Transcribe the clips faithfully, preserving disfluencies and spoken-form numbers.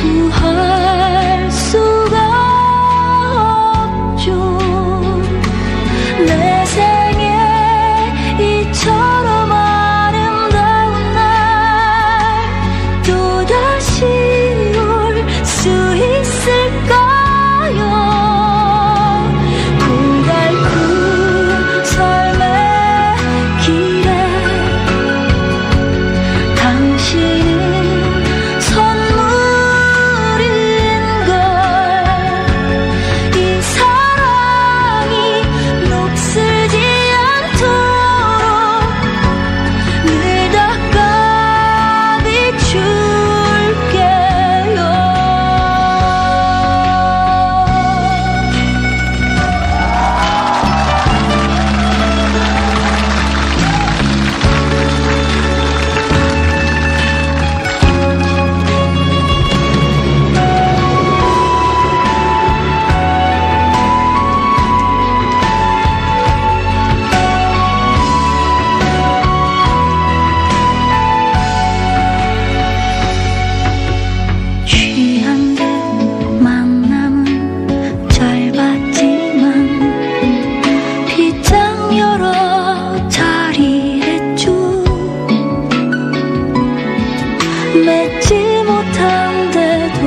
거부할 수가 없죠. 내 생에 이처럼 아름다운 날 또다시 올 수 있을까요? 고달픈 삶의 길에 당신은 선물인걸. 이 사랑이 녹슬지 않도록 늘 닦아 비출게요. 취한 듯 만남은 짧았지만 빗장 여러 자리했죠. 맺지 못한데도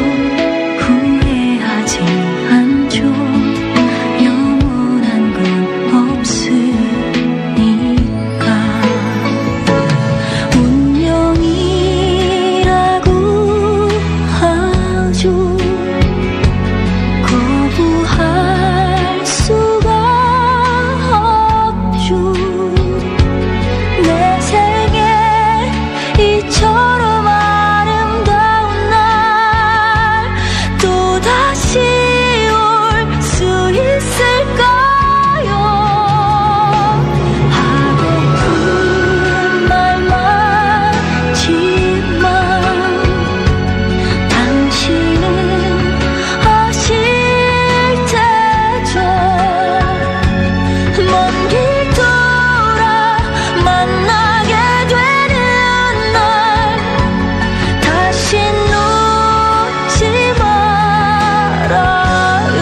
후회하지 않죠. 영원한 건 없으니까. 운명이라고 하죠. 거부할 수가 없죠. 내 생에 이처럼 아름다운 날 또다시 올 수 있을까요? 하고픈 말 많지만 당신은 아실 테죠. 먼 길 돌아 만나게 되는 날 다시 놓지 말아요.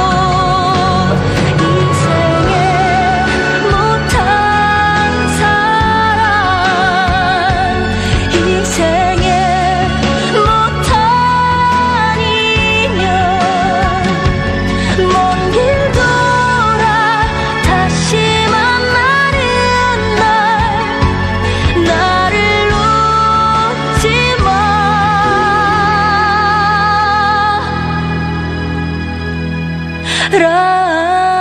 이 생에 못한 사랑, 이 생에 못한 인연, 먼 길 돌아 다시 만나는 날 나를 놓지 마라.